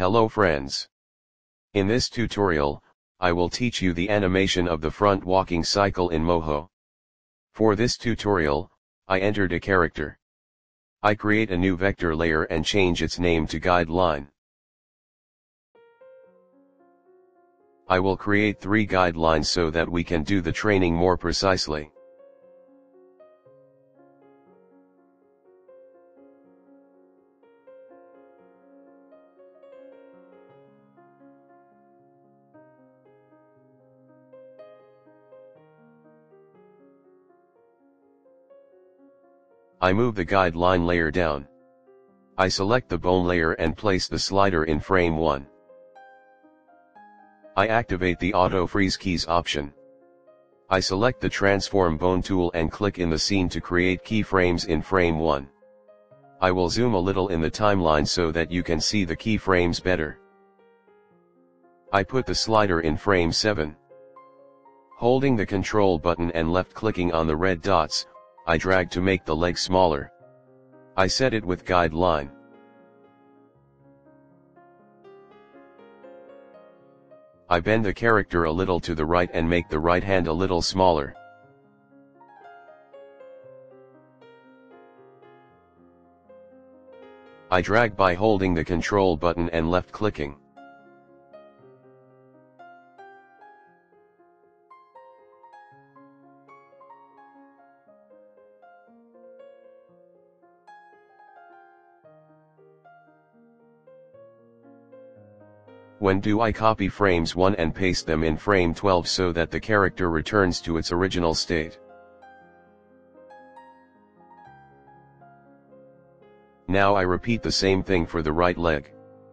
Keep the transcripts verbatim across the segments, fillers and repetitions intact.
Hello friends. In this tutorial, I will teach you the animation of the front walking cycle in MOHO. For this tutorial, I entered a character. I create a new vector layer and change its name to guideline. I will create three guidelines so that we can do the training more precisely. I move the guideline layer down. I select the bone layer and place the slider in frame one. I activate the auto freeze keys option. I select the transform bone tool and click in the scene to create keyframes in frame one. I will zoom a little in the timeline so that you can see the keyframes better. I put the slider in frame seven. Holding the control button and left clicking on the red dots, I drag to make the leg smaller. I set it with guideline. I bend the character a little to the right and make the right hand a little smaller. I drag by holding the control button and left clicking. When do I copy frames one and paste them in frame twelve so that the character returns to its original state. Now I repeat the same thing for the right leg.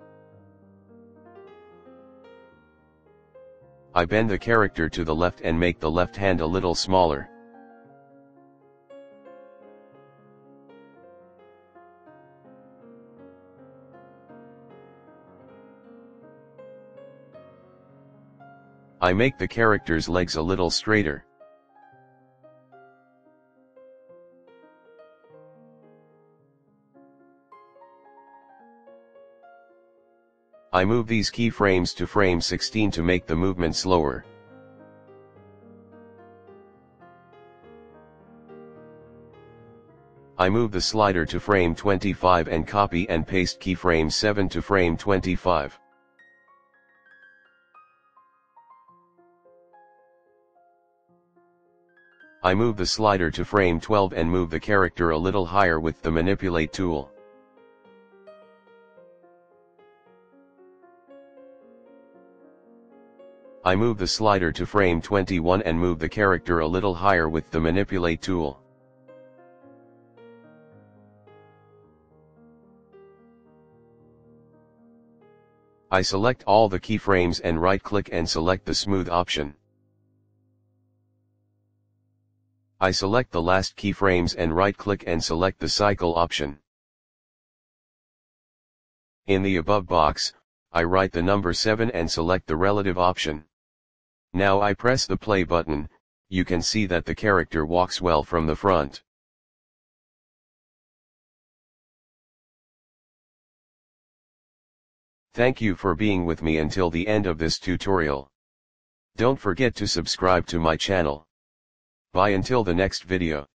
I bend the character to the left and make the left hand a little smaller. I make the character's legs a little straighter. I move these keyframes to frame sixteen to make the movement slower. I move the slider to frame twenty-five and copy and paste keyframe seven to frame twenty-five. I move the slider to frame twelve and move the character a little higher with the manipulate tool. I move the slider to frame twenty-one and move the character a little higher with the manipulate tool. I select all the keyframes and right-click and select the smooth option. I select the last keyframes and right-click and select the cycle option. In the above box, I write the number seven and select the relative option. Now I press the play button. You can see that the character walks well from the front. Thank you for being with me until the end of this tutorial. Don't forget to subscribe to my channel. Bye until the next video.